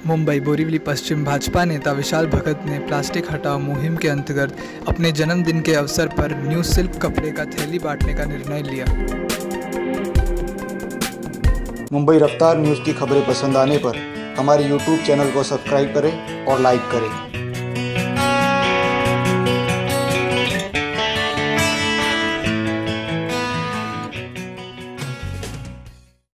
मुंबई बोरीवली पश्चिम भाजपा नेता विशाल भगत ने प्लास्टिक हटाओ मुहिम के अंतर्गत अपने जन्मदिन के अवसर पर न्यू सिल्क कपड़े का थैली बांटने का निर्णय लिया। मुंबई रफ्तार न्यूज़ की खबरें पसंद आने पर हमारे YouTube चैनल को सब्सक्राइब करें और लाइक करें।